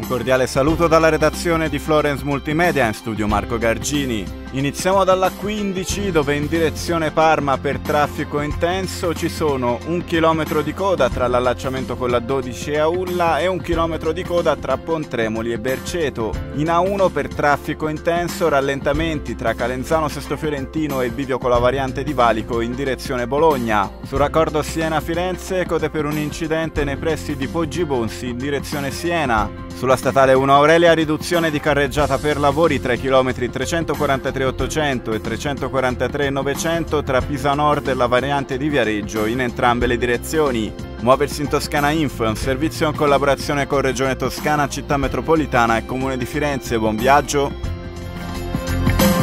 cordiale saluto dalla redazione di Florence Multimedia, in studio Marco Gargini. Iniziamo dalla 15, dove in direzione Parma per traffico intenso ci sono 1 chilometro di coda tra l'allacciamento con la 12 e Aulla e 1 chilometro di coda tra Pontremoli e Berceto. In A1 per traffico intenso rallentamenti tra Calenzano Sesto Fiorentino e bivio con la variante di Valico in direzione Bologna. Sul raccordo Siena-Firenze code per un incidente nei pressi di Poggi Bonsi in direzione Siena. Sulla statale 1 Aurelia riduzione di carreggiata per lavori tra i chilometri 343,800 e 343,900 tra Pisa Nord e la variante di Viareggio in entrambe le direzioni. Muoversi in Toscana Info è un servizio in collaborazione con Regione Toscana, Città Metropolitana e Comune di Firenze. Buon viaggio!